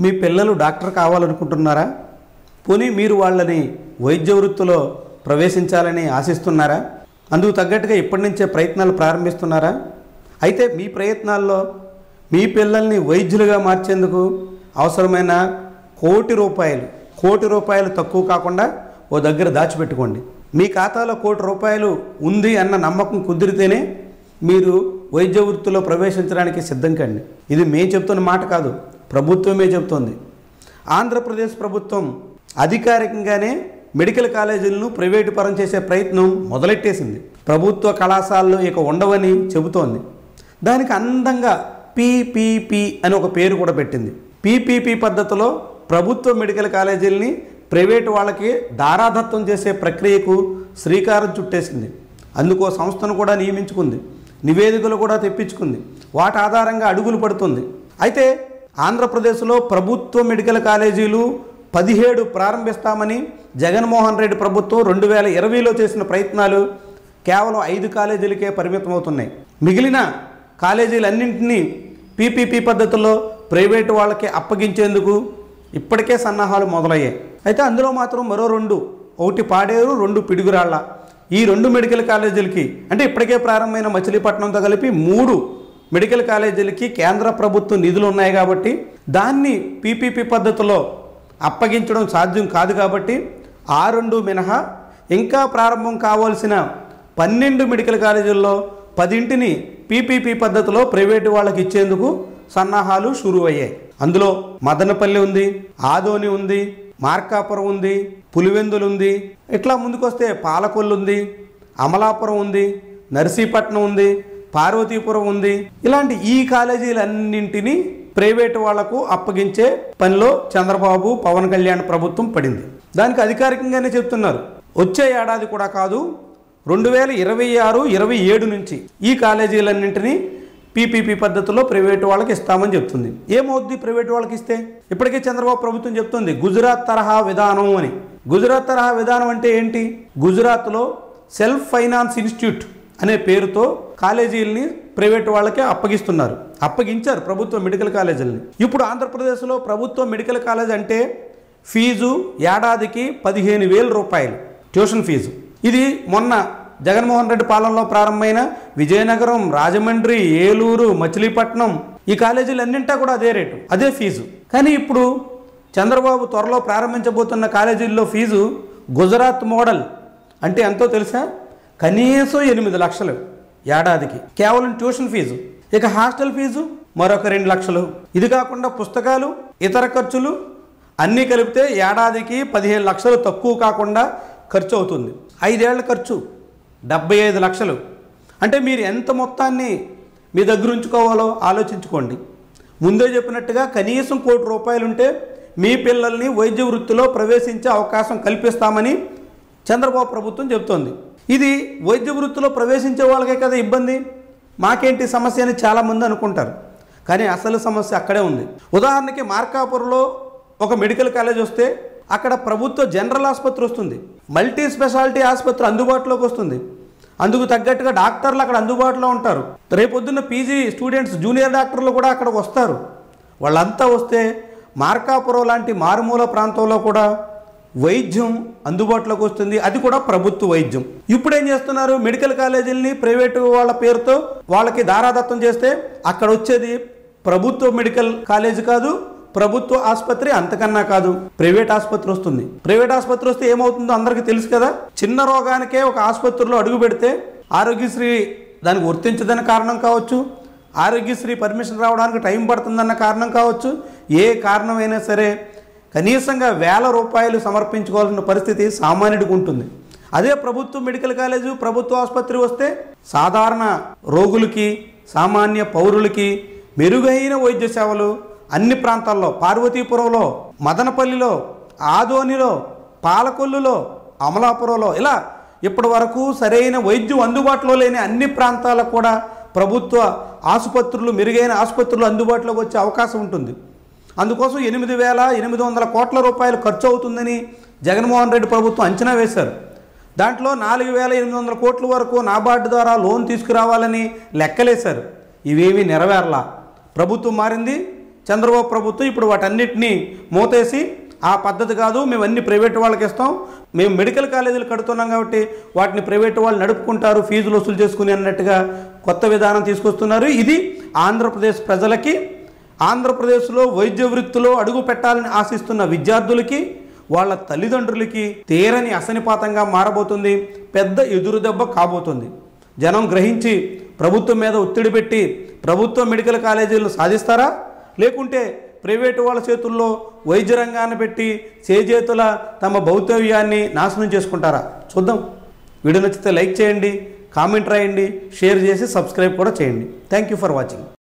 మీ పిల్లలు డాక్టర్ కావాలనుకుంటున్నారా? పోనీ మీరు వాళ్ళని వైద్య వృత్తిలో ప్రవేశించాలని ఆశిస్తున్నారా? అందుకు తగ్గట్టుగా ఇప్పటి నుంచే ప్రయత్నాలు ప్రారంభిస్తున్నారా? అయితే మీ ప్రయత్నాల్లో మీ పిల్లల్ని వైద్యులుగా మార్చేందుకు అవసరమైన కోటి రూపాయలు తక్కువ కాకుండా ఓ దగ్గర దాచిపెట్టుకోండి. మీ ఖాతాలో ₹1,00,00,000 ఉంది అన్న నమ్మకం కుదిరితేనే మీరు వైద్య వృత్తిలో ప్రవేశించడానికి సిద్ధం కండి. ఇది మేము చెప్తున్న మాట కాదు, ప్రభుత్వమే చెప్తోంది. ఆంధ్రప్రదేశ్ ప్రభుత్వం అధికారికంగానే మెడికల్ కాలేజీలను ప్రైవేటు పరం చేసే ప్రయత్నం మొదలెట్టేసింది. ప్రభుత్వ కళాశాలలు ఇక ఉండవని చెబుతోంది. దానికి అందంగా పీపీపీ అని ఒక పేరు కూడా పెట్టింది. పీపీపీ పద్ధతిలో ప్రభుత్వ మెడికల్ కాలేజీలని ప్రైవేటు వాళ్ళకి దారాదత్తం చేసే ప్రక్రియకు శ్రీకారం చుట్టేసింది. అందుకో సంస్థను కూడా నియమించుకుంది, నివేదికలు కూడా తెప్పించుకుంది, వాటి ఆధారంగా అడుగులు పడుతుంది. అయితే ఆంధ్రప్రదేశ్లో ప్రభుత్వ మెడికల్ కాలేజీలు 17 ప్రారంభిస్తామని జగన్మోహన్ రెడ్డి ప్రభుత్వం 2020లో చేసిన ప్రయత్నాలు కేవలం 5 కాలేజీలకే పరిమితమవుతున్నాయి. మిగిలిన కాలేజీలన్నింటినీ పీపీపీ పద్ధతిలో ప్రైవేటు వాళ్ళకి అప్పగించేందుకు ఇప్పటికే సన్నాహాలు మొదలయ్యాయి. అయితే అందులో మాత్రం మరో 2, ఒకటి పాడేరు, 2 పిడుగురాళ్ళ, ఈ 2 మెడికల్ కాలేజీలకి అంటే ఇప్పటికే ప్రారంభమైన మచిలీపట్నంతో కలిపి 3 మెడికల్ కాలేజీలకి కేంద్ర ప్రభుత్వం నిధులు ఉన్నాయి కాబట్టి దాన్ని పీపీపీ పద్ధతిలో అప్పగించడం సాధ్యం కాదు. కాబట్టి ఆ 2 మినహా ఇంకా ప్రారంభం కావాల్సిన 12 మెడికల్ కాలేజీల్లో 10ని పీపీపీ పద్ధతిలో ప్రైవేటు వాళ్ళకి ఇచ్చేందుకు సన్నాహాలు షురూ అయ్యాయి. అందులో మదనపల్లి ఉంది, ఆదోని ఉంది, మార్కాపురం ఉంది, పులివెందులు ఉంది, ఇట్లా ముందుకొస్తే పాలకొల్లు ఉంది, అమలాపురం ఉంది, నర్సీపట్నం ఉంది, పార్వతీపురం ఉంది. ఇలాంటి ఈ కాలేజీలన్నింటినీ ప్రైవేటు వాళ్లకు అప్పగించే పనిలో చంద్రబాబు, పవన్ కళ్యాణ్ ప్రభుత్వం పడింది. దానికి అధికారికంగానే చెప్తున్నారు, వచ్చే ఏడాది కూడా కాదు 2026-27 నుంచి ఈ కాలేజీలన్నింటినీ పీపీపీ పద్ధతిలో ప్రైవేటు వాళ్ళకి ఇస్తామని చెప్తుంది. ఏమవుద్ది ప్రైవేటు వాళ్ళకి ఇస్తే? ఇప్పటికే చంద్రబాబు ప్రభుత్వం చెప్తుంది గుజరాత్ తరహా విధానం అని. గుజరాత్ తరహా విధానం అంటే ఏంటి? గుజరాత్లో సెల్ఫ్ ఫైనాన్స్ ఇన్స్టిట్యూట్ అనే పేరుతో కాలేజీలని ప్రైవేటు వాళ్ళకే అప్పగించారు ప్రభుత్వ మెడికల్ కాలేజీలని. ఇప్పుడు ఆంధ్రప్రదేశ్లో ప్రభుత్వ మెడికల్ కాలేజ్ అంటే ఫీజు ఏడాదికి ₹15,000 ట్యూషన్ ఫీజు. ఇది మొన్న జగన్మోహన్ రెడ్డి పాలనలో ప్రారంభమైన విజయనగరం, రాజమండ్రి, ఏలూరు, మచిలీపట్నం ఈ కాలేజీలన్నింటా కూడా అదే రేటు, అదే ఫీజు. కానీ ఇప్పుడు చంద్రబాబు త్వరలో ప్రారంభించబోతున్న కాలేజీల్లో ఫీజు గుజరాత్ మోడల్ అంటే ఎంతో తెలుసా? కనీసం 8 లక్షలు ఏడాదికి కేవలం ట్యూషన్ ఫీజు. ఇక హాస్టల్ ఫీజు మరొక 2 లక్షలు. ఇది కాకుండా పుస్తకాలు, ఇతర ఖర్చులు అన్నీ కలిపితే ఏడాదికి 15 లక్షలు తక్కువ కాకుండా ఖర్చు అవుతుంది. 5 ఏళ్ల ఖర్చు 75 లక్షలు. అంటే మీరు ఎంత మొత్తాన్ని మీ దగ్గర ఉంచుకోవాలో ఆలోచించుకోండి. ముందే చెప్పినట్టుగా కనీసం ₹1,00,00,000 ఉంటే మీ పిల్లల్ని వైద్య వృత్తిలో ప్రవేశించే అవకాశం కల్పిస్తామని చంద్రబాబు ప్రభుత్వం చెబుతోంది. ఇది వైద్య వృత్తిలో ప్రవేశించే వాళ్ళకే కదా ఇబ్బంది, మాకేంటి సమస్య అని చాలామంది అనుకుంటారు. కానీ అసలు సమస్య అక్కడే ఉంది. ఉదాహరణకి మార్కాపురంలో ఒక మెడికల్ కాలేజ్ వస్తే అక్కడ ప్రభుత్వ జనరల్ ఆసుపత్రి వస్తుంది, మల్టీ స్పెషాలిటీ ఆసుపత్రి అందుబాటులోకి వస్తుంది. అందుకు తగ్గట్టుగా డాక్టర్లు అక్కడ అందుబాటులో ఉంటారు. రేపొద్దున్న పీజీ స్టూడెంట్స్, జూనియర్ డాక్టర్లు కూడా అక్కడికి వస్తారు. వాళ్ళంతా వస్తే మార్కాపురం లాంటి మారుమూల ప్రాంతంలో కూడా వైద్యం అందుబాటులోకి వస్తుంది, అది కూడా ప్రభుత్వ వైద్యం. ఇప్పుడు ఏం చేస్తున్నారు? మెడికల్ కాలేజీలని ప్రైవేటు వాళ్ళ పేరుతో వాళ్ళకి దారాదత్తం చేస్తే అక్కడ వచ్చేది ప్రభుత్వ మెడికల్ కాలేజీ కాదు, ప్రభుత్వ ఆసుపత్రి అంతకన్నా కాదు, ప్రైవేట్ ఆసుపత్రి వస్తుంది. ప్రైవేట్ ఆసుపత్రి వస్తే ఏమవుతుందో అందరికీ తెలుసు కదా. చిన్న రోగానికే ఒక ఆసుపత్రిలో అడుగు పెడితే ఆరోగ్యశ్రీ దానికి వర్తించదన్న కారణం కావచ్చు, ఆరోగ్యశ్రీ పర్మిషన్ రావడానికి టైం పడుతుందన్న కారణం కావచ్చు, ఏ కారణమైనా సరే కనీసంగా ₹1,000 సమర్పించుకోవాల్సిన పరిస్థితి సామాన్యుడికి ఉంటుంది. అదే ప్రభుత్వ మెడికల్ కాలేజు, ప్రభుత్వ ఆసుపత్రి వస్తే సాధారణ రోగులకి, సామాన్య పౌరులకి మెరుగైన వైద్య సేవలు అన్ని ప్రాంతాల్లో, పార్వతీపురంలో, మదనపల్లిలో, ఆదోనిలో, పాలకొల్లులో, అమలాపురంలో ఇలా ఇప్పటి వరకు సరైన వైద్యం అందుబాటులో లేని అన్ని ప్రాంతాలకు కూడా ప్రభుత్వ ఆసుపత్రులు, మెరుగైన ఆసుపత్రులు అందుబాటులోకి వచ్చే అవకాశం ఉంటుంది. అందుకోసం ₹8,800 కోట్ల ఖర్చు అవుతుందని జగన్మోహన్ రెడ్డి ప్రభుత్వం అంచనా వేశారు. దాంట్లో 4,800 కోట్ల వరకు నాబార్డు ద్వారా లోన్ తీసుకురావాలని లెక్కలేశారు. ఇవేమీ నెరవేరలా. ప్రభుత్వం మారింది, చంద్రబాబు ప్రభుత్వం ఇప్పుడు వాటన్నిటినీ మూతేసి ఆ పద్ధతి కాదు, మేము అన్ని ప్రైవేట్ వాళ్ళకి ఇస్తాం, మేము మెడికల్ కాలేజీలు కడుతున్నాం కాబట్టి వాటిని ప్రైవేట్ వాళ్ళు నడుపుకుంటారు, ఫీజులు వసూలు చేసుకుని అన్నట్టుగా కొత్త విధానం తీసుకొస్తున్నారు. ఇది ఆంధ్రప్రదేశ్ ప్రజలకి, ఆంధ్రప్రదేశ్లో వైద్య వృత్తిలో అడుగు పెట్టాలని ఆశిస్తున్న విద్యార్థులకి, వాళ్ళ తల్లిదండ్రులకి తీరని అసనిపాతంగా మారబోతుంది, పెద్ద ఎదురుదెబ్బ కాబోతుంది. జనం గ్రహించి ప్రభుత్వం మీద ఒత్తిడి పెట్టి ప్రభుత్వ మెడికల్ కాలేజీలను సాధిస్తారా, లేకుంటే ప్రైవేటు వాళ్ళ చేతుల్లో వైద్య రంగాన్ని పెట్టి చేజేతుల తమ భౌతవ్యాన్ని నాశనం చేసుకుంటారా? చూద్దాం. వీడియో నచ్చితే లైక్ చేయండి, కామెంట్ రాయండి, షేర్ చేసి సబ్స్క్రైబ్ కూడా చేయండి. Thank you for watching.